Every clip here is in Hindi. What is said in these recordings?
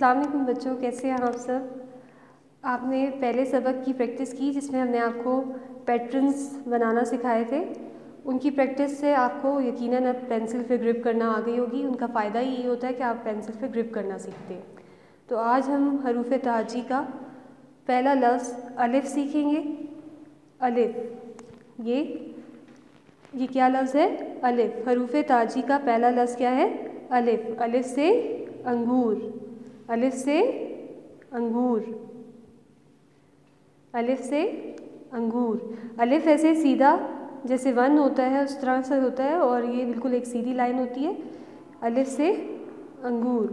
अस्सलाम वालेकुम बच्चों, कैसे हैं आप सब। आपने पहले सबक की प्रैक्टिस की जिसमें हमने आपको पैटर्न्स बनाना सिखाए थे। उनकी प्रैक्टिस से आपको यकीनन अब पेंसिल पे ग्रिप करना आ गई होगी। उनका फ़ायदा यही होता है कि आप पेंसिल पे ग्रिप करना सीखते हैं। तो आज हम हरूफ तहजी का पहला लफ्ज़ अलिफ सीखेंगे। अलिफ, ये क्या लफ्ज़ है? अलिफ। हरूफ तहजी का पहला लफ्ज़ क्या है? अलिफ। अलिफ से अंगूर, अलिफ से अंगूर, अलिफ से अंगूर। अलिफ ऐसे सीधा जैसे वन होता है उस तरह से होता है और ये बिल्कुल एक सीधी लाइन होती है। अलिफ से अंगूर।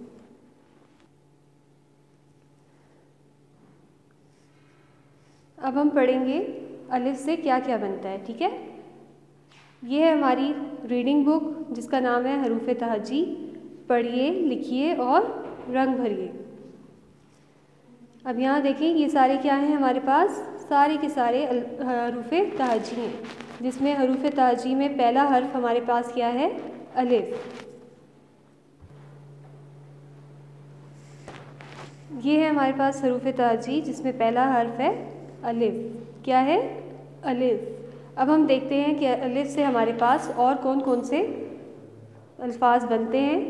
अब हम पढ़ेंगे अलिफ से क्या क्या बनता है, ठीक है। ये है हमारी रीडिंग बुक जिसका नाम है हरूफ तहजी। पढ़िए, लिखिए और रंग भरिए। अब यहाँ देखें, ये सारे क्या हैं हमारे पास? सारे के सारे हरूफ तहजी हैं, जिसमें हरूफ तहजी में पहला हर्फ हमारे पास क्या है? अलिफ। ये है हमारे पास हरूफ तहजी जिसमें पहला हर्फ है अलिफ। क्या है? अलिफ। अब हम देखते हैं कि अलिफ से हमारे पास और कौन कौन से अल्फाज बनते हैं।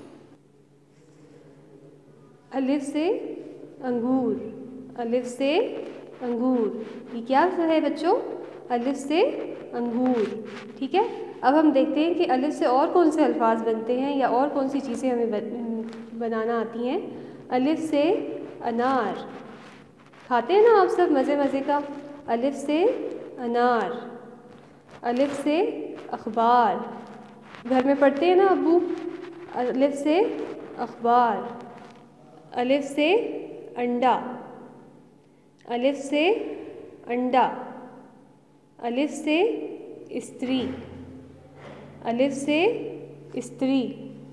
अलिफ से अंगूर, अलिफ से अंगूर। ये क्या है बच्चों? अलिफ से अंगूर, ठीक है। अब हम देखते हैं कि अलिफ से और कौन से अल्फाज बनते हैं या और कौन सी चीज़ें हमें बनाना आती हैं। अलिफ से अनार, खाते हैं ना आप सब मज़े मज़े का। अलिफ से अनार। अलिफ से अखबार, घर में पढ़ते हैं ना अब्बू। अलिफ से अखबार। अलिफ से अंडा, अलिफ से अंडा। अलिफ से स्त्री, अलिफ से स्त्री।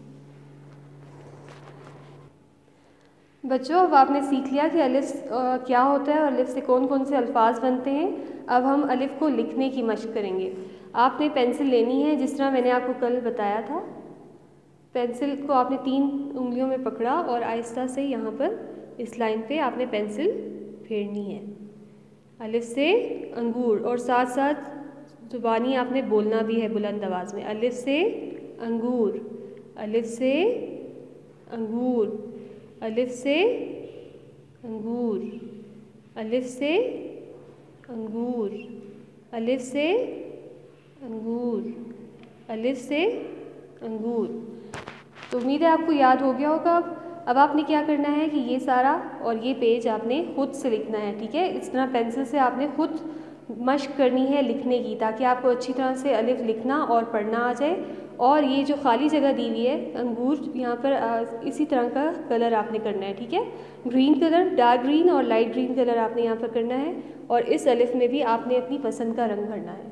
बच्चों, अब आपने सीख लिया कि अलिफ क्या होता है और अलिफ से कौन कौन से अल्फाज बनते हैं। अब हम अलिफ को लिखने की मशक करेंगे। आपने पेंसिल लेनी है जिस तरह मैंने आपको कल बताया था। पेंसिल को आपने 3 उंगलियों में पकड़ा और आहिस्ता से यहाँ पर इस लाइन पे आपने पेंसिल फेरनी है। अलिफ से अंगूर, और साथ साथ ज़ुबानी आपने बोलना भी है बुलंद आवाज़ में। अलिफ से अंगूर, अलिफ से अंगूर, अलिफ से अंगूर, अलिफ से अंगूर, अलिफ से अंगूर, अलिफ से अंगूर। तो उम्मीद है आपको याद हो गया होगा। अब आपने क्या करना है कि ये सारा और ये पेज आपने खुद से लिखना है, ठीक है। इस तरह पेंसिल से आपने खुद मशक करनी है लिखने की, ताकि आपको अच्छी तरह से अलिफ लिखना और पढ़ना आ जाए। और ये जो खाली जगह दी हुई है अंगूर, यहाँ पर इसी तरह का कलर आपने करना है, ठीक है। ग्रीन कलर, डार्क ग्रीन और लाइट ग्रीन कलर आपने यहाँ पर करना है। और इस अलिफ में भी आपने अपनी पसंद का रंग भरना है।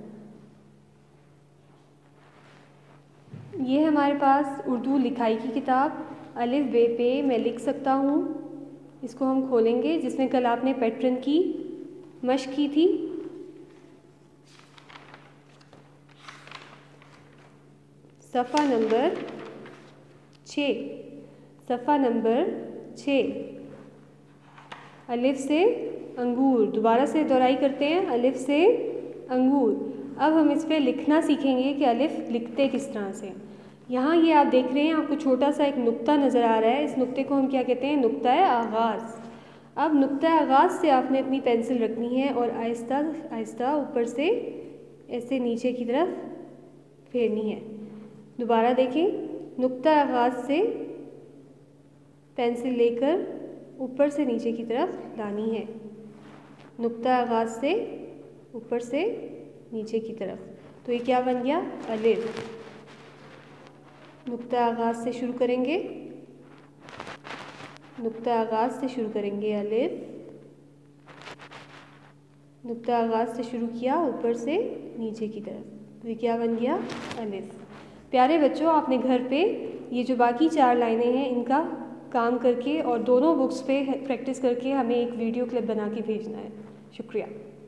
ये है हमारे पास उर्दू लिखाई की किताब। अलिफ बे पे मैं लिख सकता हूँ, इसको हम खोलेंगे, जिसमें कल आपने पैटर्न की मशक की थी। सफ़ा नंबर 6, सफ़ा नंबर 6। अलिफ से अंगूर, दोबारा से दोहराई करते हैं। अलिफ से अंगूर। अब हम इस पर लिखना सीखेंगे कि अलिफ लिखते किस तरह से। यहाँ ये आप देख रहे हैं, आपको छोटा सा एक नुक्ता नज़र आ रहा है। इस नुक्ते को हम क्या कहते हैं? नुक्ता आगाज़। अब नुक्ता आगाज़ से आपने अपनी पेंसिल रखनी है और आहिस्ता आहिस्ता ऊपर से ऐसे नीचे की तरफ फेरनी है। दोबारा देखें, नुक्ता आगाज़ से पेंसिल लेकर ऊपर से नीचे की तरफ लानी है। नुक्ता आगाज़ से ऊपर से नीचे की तरफ। तो ये क्या बन गया? अलिफ। नुक्ता आगाज़ से शुरू करेंगे, नुक्ता आगाज़ से शुरू करेंगे। अलिफ, नुक्ता आगाज़ से शुरू किया ऊपर से नीचे की तरफ। तो ये क्या बन गया? अलिफ। प्यारे बच्चों, आपने घर पे ये जो बाकी 4 लाइनें हैं इनका काम करके और दोनों बुक्स पे प्रैक्टिस करके हमें एक वीडियो क्लिप बना के भेजना है। शुक्रिया।